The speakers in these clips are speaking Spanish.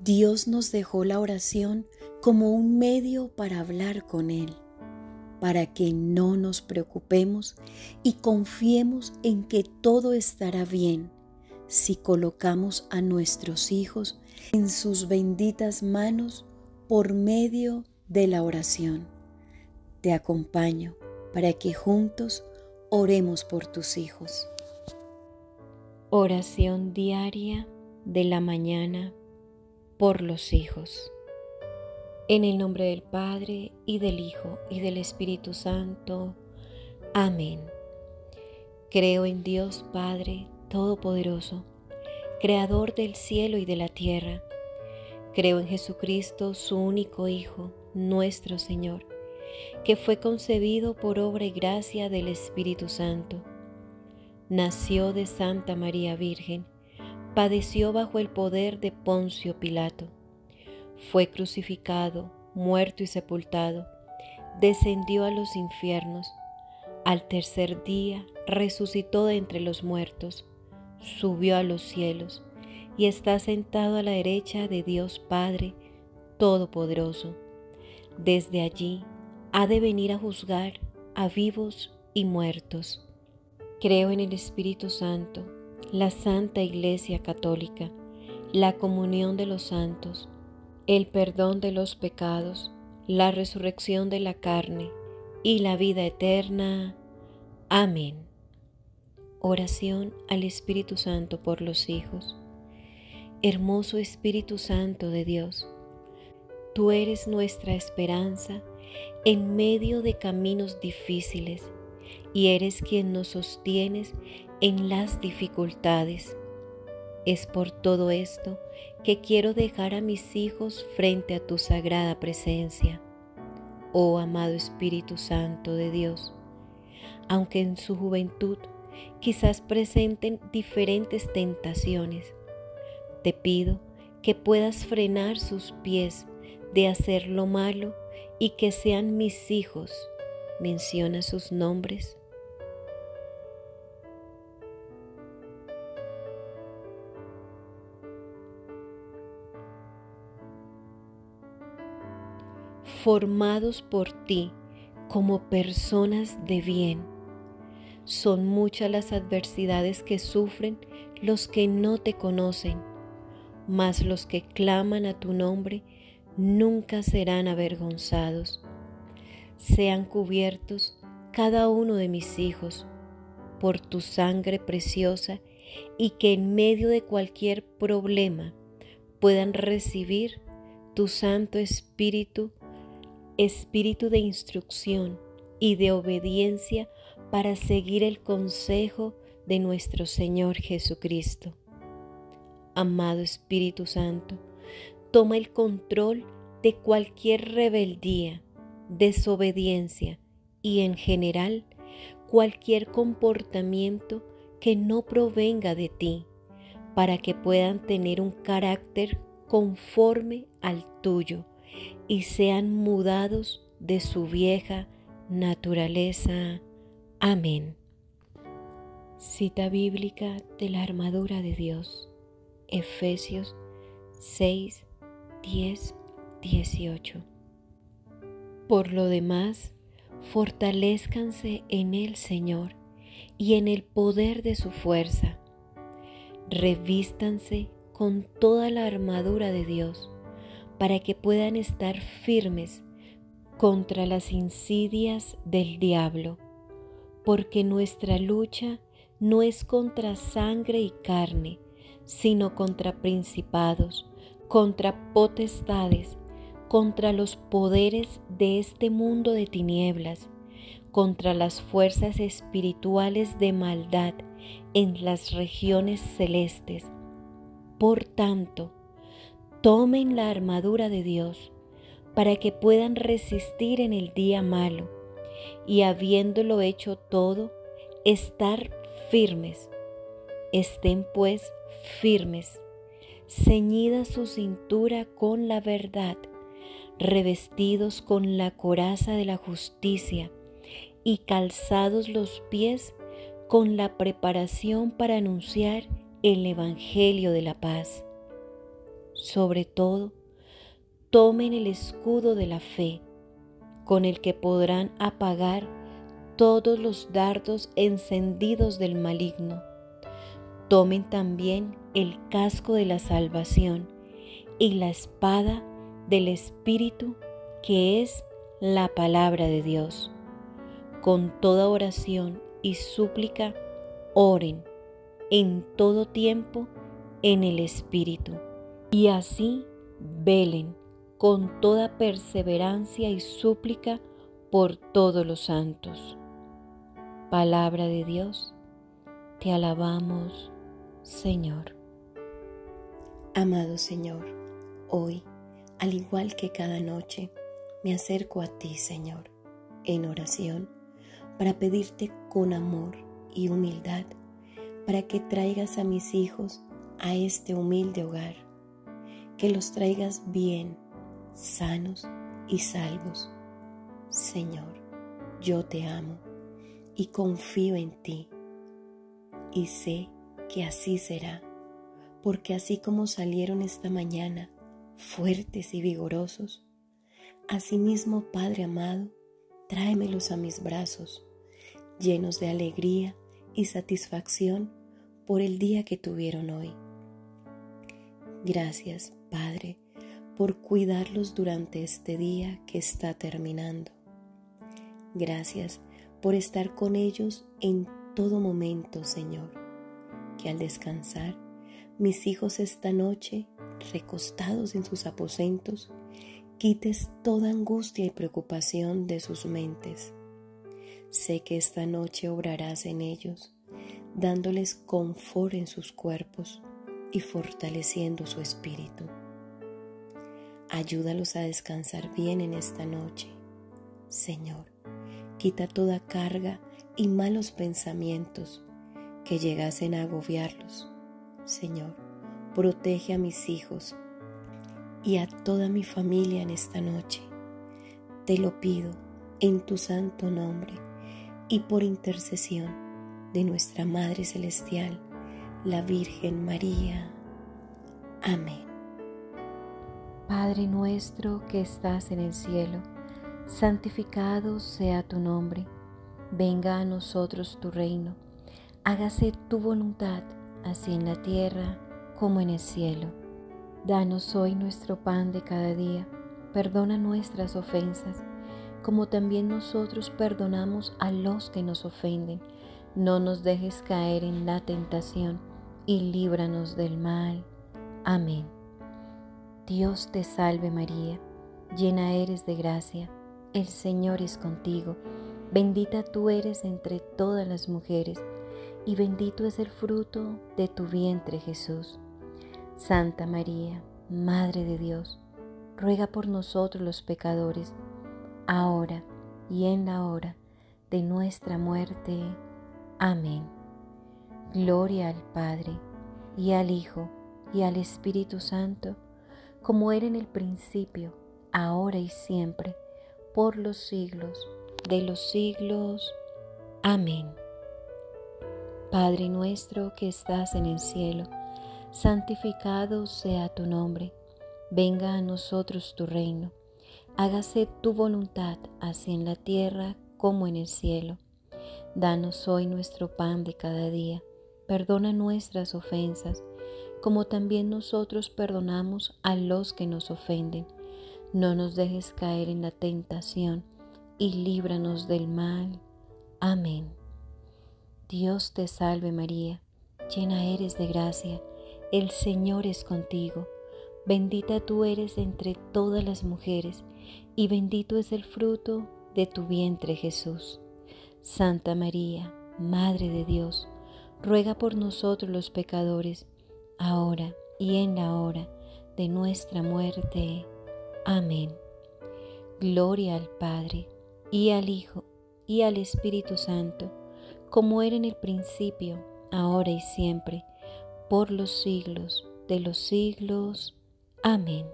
Dios nos dejó la oración como un medio para hablar con Él, para que no nos preocupemos y confiemos en que todo estará bien si colocamos a nuestros hijos en sus benditas manos por medio de la oración. Te acompaño para que juntos oremos por tus hijos. Oración diaria de la mañana por los hijos. En el nombre del Padre, y del Hijo, y del Espíritu Santo. Amén. Creo en Dios Padre Todopoderoso, Creador del cielo y de la tierra. Creo en Jesucristo, su único Hijo, nuestro Señor, que fue concebido por obra y gracia del Espíritu Santo. Nació de Santa María Virgen, padeció bajo el poder de Poncio Pilato. Fue crucificado, muerto y sepultado, descendió a los infiernos. Al tercer día resucitó de entre los muertos, subió a los cielos y está sentado a la derecha de Dios Padre Todopoderoso. Desde allí ha de venir a juzgar a vivos y muertos. Creo en el Espíritu Santo, la Santa Iglesia Católica, la comunión de los santos, el perdón de los pecados, la resurrección de la carne y la vida eterna. Amén. Oración al Espíritu Santo por los hijos. Hermoso Espíritu Santo de Dios, tú eres nuestra esperanza en medio de caminos difíciles y eres quien nos sostienes en las dificultades. Es por todo esto que quiero dejar a mis hijos frente a tu sagrada presencia. Oh amado Espíritu Santo de Dios, aunque en su juventud quizás presenten diferentes tentaciones, te pido que puedas frenar sus pies de hacer lo malo y que sean mis hijos. Menciona sus nombres. Formados por ti como personas de bien. Son muchas las adversidades que sufren los que no te conocen, mas los que claman a tu nombre nunca serán avergonzados. Sean cubiertos cada uno de mis hijos por tu sangre preciosa y que en medio de cualquier problema puedan recibir tu Santo Espíritu, Espíritu de instrucción y de obediencia para seguir el consejo de nuestro Señor Jesucristo. Amado Espíritu Santo, toma el control de cualquier rebeldía, desobediencia y en general cualquier comportamiento que no provenga de ti, para que puedan tener un carácter conforme al tuyo y sean mudados de su vieja naturaleza. Amén. Cita bíblica de la armadura de Dios, Efesios 6, 10, 18. Por lo demás, fortalézcanse en el Señor y en el poder de su fuerza. Revístanse con toda la armadura de Dios para que puedan estar firmes contra las insidias del diablo, porque nuestra lucha no es contra sangre y carne, sino contra principados, contra potestades, contra los poderes de este mundo de tinieblas, contra las fuerzas espirituales de maldad en las regiones celestes. Por tanto, tomen la armadura de Dios para que puedan resistir en el día malo y habiéndolo hecho todo, estar firmes. Estén pues firmes, ceñida su cintura con la verdad, revestidos con la coraza de la justicia y calzados los pies con la preparación para anunciar el Evangelio de la paz. sobre todo, tomen el escudo de la fe, con el que podrán apagar todos los dardos encendidos del maligno. Tomen también el casco de la salvación y la espada del Espíritu, que es la palabra de Dios. Con toda oración y súplica, oren en todo tiempo en el Espíritu, y así velen con toda perseverancia y súplica por todos los santos. Palabra de Dios, te alabamos, Señor. Amado Señor, hoy, al igual que cada noche, me acerco a ti, Señor, en oración, para pedirte con amor y humildad, para que traigas a mis hijos a este humilde hogar, que los traigas bien, sanos y salvos. Señor, yo te amo y confío en ti, y sé que así será, porque así como salieron esta mañana fuertes y vigorosos, asimismo, Padre amado, tráemelos a mis brazos, llenos de alegría y satisfacción por el día que tuvieron hoy. Gracias, Padre, por cuidarlos durante este día que está terminando. Gracias por estar con ellos en todo momento, Señor, que al descansar, mis hijos esta noche, recostados en sus aposentos, quites toda angustia y preocupación de sus mentes. Sé que esta noche obrarás en ellos, dándoles confort en sus cuerpos y fortaleciendo su espíritu. Ayúdalos a descansar bien en esta noche. Señor, quita toda carga y malos pensamientos que llegasen a agobiarlos. Señor, protege a mis hijos y a toda mi familia en esta noche. Te lo pido en tu santo nombre y por intercesión de nuestra Madre Celestial, la Virgen María. Amén. Padre nuestro que estás en el cielo, santificado sea tu nombre. Venga a nosotros tu reino. Hágase tu voluntad, así en la tierra como en el cielo. Danos hoy nuestro pan de cada día. Perdona nuestras ofensas, como también nosotros perdonamos a los que nos ofenden. No nos dejes caer en la tentación y líbranos del mal. Amén. Dios te salve María, llena eres de gracia, el Señor es contigo. Bendita tú eres entre todas las mujeres, y bendito es el fruto de tu vientre Jesús. Santa María, Madre de Dios, ruega por nosotros los pecadores, ahora y en la hora de nuestra muerte. Amén. Gloria al Padre, y al Hijo, y al Espíritu Santo, como era en el principio, ahora y siempre, por los siglos de los siglos. Amén. Padre nuestro que estás en el cielo, santificado sea tu nombre. Venga a nosotros tu reino. Hágase tu voluntad, así en la tierra como en el cielo. Danos hoy nuestro pan de cada día. Perdona nuestras ofensas, como también nosotros perdonamos a los que nos ofenden. No nos dejes caer en la tentación y líbranos del mal. Amén. Dios te salve María, llena eres de gracia, el Señor es contigo. Bendita tú eres entre todas las mujeres, y bendito es el fruto de tu vientre Jesús. Santa María, Madre de Dios, ruega por nosotros los pecadores, ahora y en la hora de nuestra muerte. Amén. Gloria al Padre, y al Hijo, y al Espíritu Santo, como era en el principio, ahora y siempre, por los siglos de los siglos. Amén.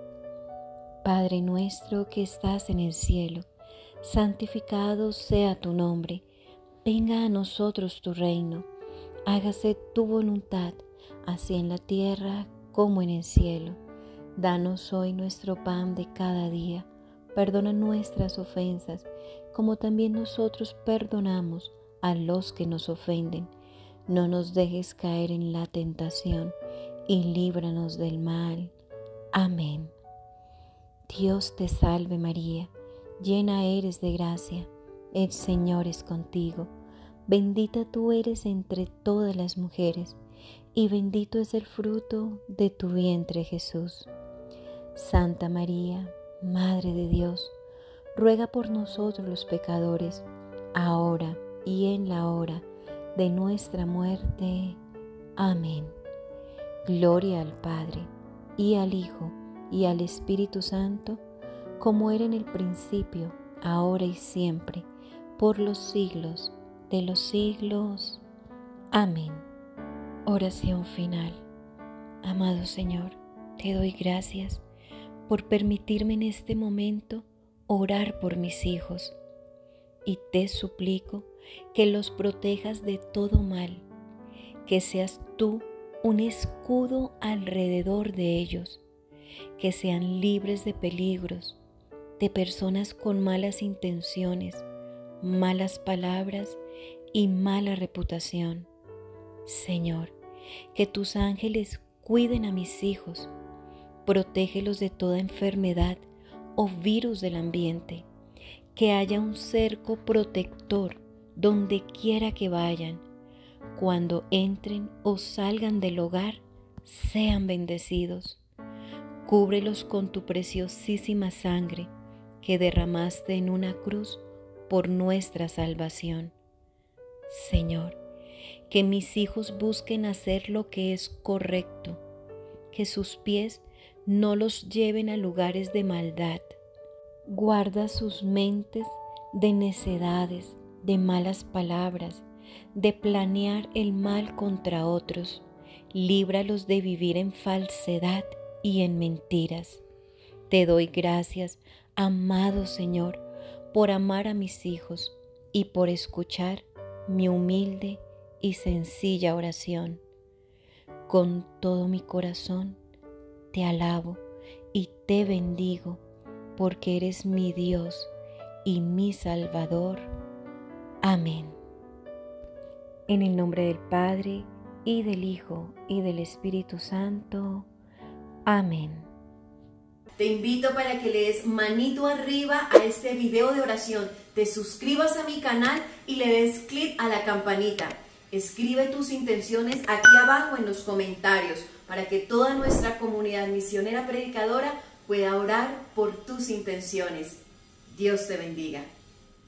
Padre nuestro que estás en el cielo, santificado sea tu nombre. Venga a nosotros tu reino. Hágase tu voluntad, así en la tierra como en el cielo. Danos hoy nuestro pan de cada día. Perdona nuestras ofensas, como también nosotros perdonamos a los que nos ofenden. No nos dejes caer en la tentación y líbranos del mal. Amén. Dios te salve María, llena eres de gracia, el Señor es contigo. Bendita tú eres entre todas las mujeres, y bendito es el fruto de tu vientre Jesús. Santa María, Madre de Dios, ruega por nosotros los pecadores, ahora y en la hora de nuestra muerte. Amén. Gloria al Padre, y al Hijo, y al Espíritu Santo, como era en el principio, ahora y siempre, por los siglos de los siglos. Amén. Oración final. Amado Señor, te doy gracias por permitirme en este momento orar por mis hijos, y te suplico que los protejas de todo mal, que seas tú un escudo alrededor de ellos, que sean libres de peligros, de personas con malas intenciones, malas palabras y mala reputación. Señor, que tus ángeles cuiden a mis hijos, protégelos de toda enfermedad o virus del ambiente, que haya un cerco protector donde quiera que vayan. Cuando entren o salgan del hogar, sean bendecidos. Cúbrelos con tu preciosísima sangre que derramaste en una cruz por nuestra salvación. Señor, que mis hijos busquen hacer lo que es correcto, que sus pies no los lleven a lugares de maldad. Guarda sus mentes de necedades, de malas palabras, de planear el mal contra otros. Líbralos de vivir en falsedad y en mentiras. Te doy gracias, amado Señor, por amar a mis hijos y por escuchar mi humilde y sencilla oración. Con todo mi corazón te alabo y te bendigo, porque eres mi Dios y mi Salvador. Amén. En el nombre del Padre, y del Hijo, y del Espíritu Santo. Amén. Te invito para que le des manito arriba a este video de oración, te suscribas a mi canal y le des clic a la campanita. Escribe tus intenciones aquí abajo en los comentarios para que toda nuestra comunidad misionera predicadora pueda orar por tus intenciones. Dios te bendiga.